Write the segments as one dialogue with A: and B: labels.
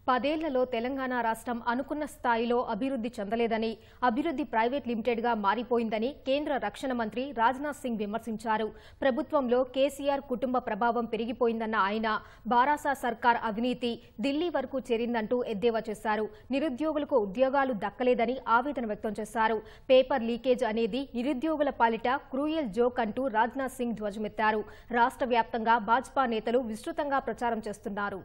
A: 10 ఏళ్లలో తెలంగాణ రాష్ట్రం అనుకున్న స్థాయిలో అభివృద్ధి చెందలేదని, అభివృద్ధి ప్రైవేట్ లిమిటెడ్గా మారిపోయిందని కేంద్ర రక్షణ మంత్రి రాజ్నాథ్ సింగ్ విమర్శించారు. ప్రభుత్వంలో కేసీఆర్ కుటుంబ ప్రభావం పెరిగిపోయిందన్న ఆయన, బారాసా సర్కార్ అవినీతి ఢిల్లీ వరకు చేరిందంటూ ఎద్దేవా చేశారు. నిరుద్యోగులకు ఉద్యోగాలు దక్కలేదని ఆవేదన వ్యక్తం చేశారు. పేపర్ లీకేజ్ అనేది నిరుద్యోగుల పాలిట క్రూయల్ జోక్ అంటూ రాజ్నాథ్ సింగ్ ధ్వజమెత్తారు. రాష్ట్ర వ్యాప్తంగా భాజపా నేతలు విస్తృతంగా ప్రచారం చేస్తున్నారు.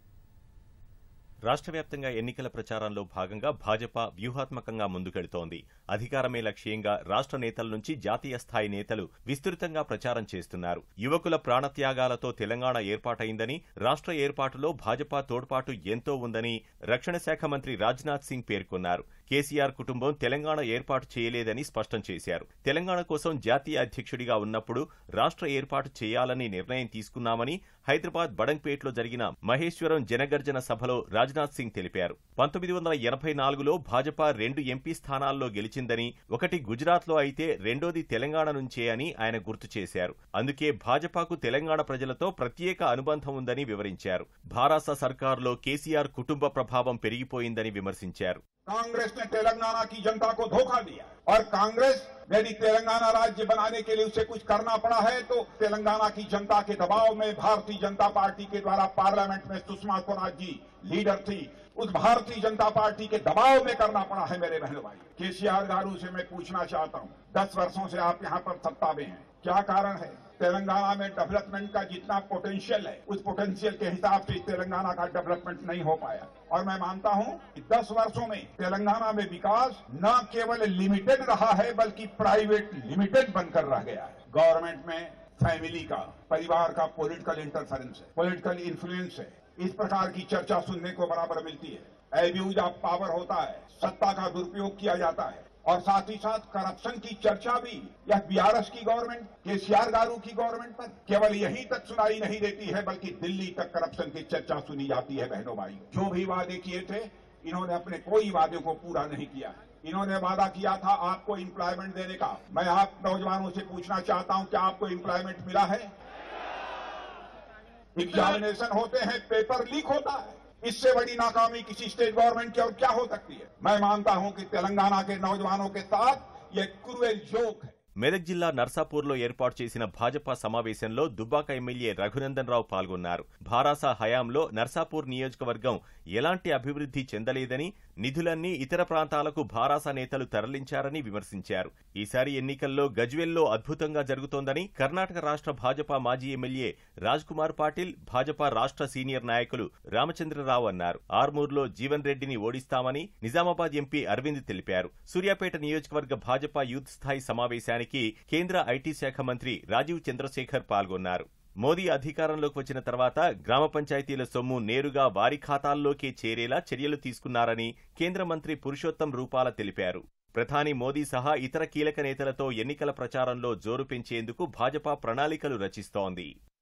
B: రాష్ట్ర వ్యాప్తంగా ఎన్నికల ప్రచారంలో భాగంగా భాజపా వ్యూహాత్మకంగా ముందుకెడుతోంది. అధికారమే లక్ష్యంగా రాష్ట్ర నేతల నుంచి జాతీయ స్థాయి నేతలు విస్తృతంగా ప్రచారం చేస్తున్నారు. యువకుల ప్రాణత్యాగాలతో తెలంగాణ ఏర్పాటైందని, రాష్ట్ర ఏర్పాటులో భాజపా తోడ్పాటు ఎంతో ఉందని రక్షణ శాఖ మంత్రి రాజ్నాథ్ సింగ్ పేర్కొన్నారు. కేసీఆర్ కుటుంబం తెలంగాణ ఏర్పాటు చేయలేదని స్పష్టం చేశారు. తెలంగాణ కోసం జాతీయ అధ్యక్షుడిగా ఉన్నప్పుడు రాష్ట్ర ఏర్పాటు చేయాలని నిర్ణయం తీసుకున్నామని హైదరాబాద్ బడంగ్పేట్లో జరిగిన మహేశ్వరం జనగర్జన సభలో రాజ్నాథ్ సింగ్ తెలిపారు. 1984లో భాజపా 2 ఎంపీ స్థానాల్లో గెలిచిందని, ఒకటి గుజరాత్లో అయితే రెండోది తెలంగాణ నుంచే అని ఆయన గుర్తు చేశారు. అందుకే భాజపాకు తెలంగాణ ప్రజలతో ప్రత్యేక అనుబంధం ఉందని వివరించారు. భారాస సర్కారులో కేసీఆర్ కుటుంబ ప్రభావం పెరిగిపోయిందని విమర్శించారు.
C: कांग्रेस ने तेलंगाना की जनता को धोखा दिया और कांग्रेस यदि तेलंगाना राज्य बनाने के लिए उसे कुछ करना पड़ा है तो तेलंगाना की जनता के दबाव में भारतीय जनता पार्टी के द्वारा पार्लियामेंट में सुषमा स्वराज जी लीडर थी, उस भारतीय जनता पार्टी के दबाव में करना पड़ा है। मेरे बहन भाई, केसीआर गारू से मैं पूछना चाहता हूं, 10 वर्षों से आप यहां पर सत्ता में हैं, क्या कारण है? तेलंगाना में डेवलपमेंट का जितना पोटेंशियल है, उस पोटेंशियल के हिसाब से तेलंगाना का डेवलपमेंट नहीं हो पाया। और मैं मानता हूं कि 10 वर्षों में तेलंगाना में विकास न केवल लिमिटेड रहा है बल्कि प्राइवेट लिमिटेड बनकर रह गया है। गवर्नमेंट में फैमिली का, परिवार का पॉलिटिकल इंटरफेरेंस है, पॉलिटिकल इन्फ्लुएंस है। इस प्रकार की चर्चा सुनने को बराबर मिलती है। एब्यूज ऑफ पावर होता है, सत्ता का दुरुपयोग किया जाता है और साथ ही साथ करप्शन की चर्चा भी यह बीआरएस की गवर्नमेंट, केसीआर गारू की गवर्नमेंट पर केवल यहीं तक सुनाई नहीं देती है बल्कि दिल्ली तक करप्शन की चर्चा सुनी जाती है। बहनों भाई, जो भी वादे किए थे इन्होंने अपने कोई वादे को पूरा नहीं किया है। इन्होंने वादा किया था आपको एम्प्लॉयमेंट देने का। मैं आप नौजवानों से पूछना चाहता हूं, क्या आपको एम्प्लॉयमेंट मिला है? एग्जामिनेशन होते हैं, पेपर लीक होता है। इससे बड़ी नाकामी किसी स्टेट गवर्नमेंट की और क्या हो सकती है? मैं मानता हूं कि तेलंगाना के नौजवानों के साथ ये क्रूएल जोक है।
B: మెదక్ జిల్లా నర్సాపూర్లో ఏర్పాటు చేసిన భాజపా సమావేశంలో దుబ్బాక ఎమ్మెల్యే రఘునందన్ రావు పాల్గొన్నారు. భారాసా హయాంలో నర్సాపూర్ నియోజకవర్గం ఎలాంటి అభివృద్ధి చెందలేదని, నిధులన్నీ ఇతర ప్రాంతాలకు భారాసా నేతలు తరలించారని విమర్శించారు. ఈసారి ఎన్నికల్లో గజ్వేల్లో అద్భుతంగా జరుగుతోందని కర్ణాటక రాష్ట్ర భాజపా మాజీ ఎమ్మెల్యే రాజ్ కుమార్ పాటిల్, భాజపా రాష్ట్ర సీనియర్ నాయకులు రామచంద్రరావు అన్నారు. ఆర్మూర్లో జీవన్ రెడ్డిని ఓడిస్తామని నిజామాబాద్ ఎంపీ అరవింద్ తెలిపారు. సూర్యాపేట నియోజకవర్గ భాజపా యూత్ స్థాయి సమావేశానికి కేంద్ర ఐటీ శాఖ మంత్రి రాజీవ్ చంద్రశేఖర్ పాల్గొన్నారు. మోదీ అధికారంలోకి వచ్చిన తర్వాత గ్రామ పంచాయతీల సొమ్ము నేరుగా వారి ఖాతాల్లోకే చేరేలా చర్యలు తీసుకున్నారని కేంద్ర మంత్రి పురుషోత్తం రూపాల తెలిపారు. ప్రధాని మోదీ సహా ఇతర కీలక నేతలతో ఎన్నికల ప్రచారంలో జోరు పెంచేందుకు భాజపా ప్రణాళికలు రచిస్తోంది.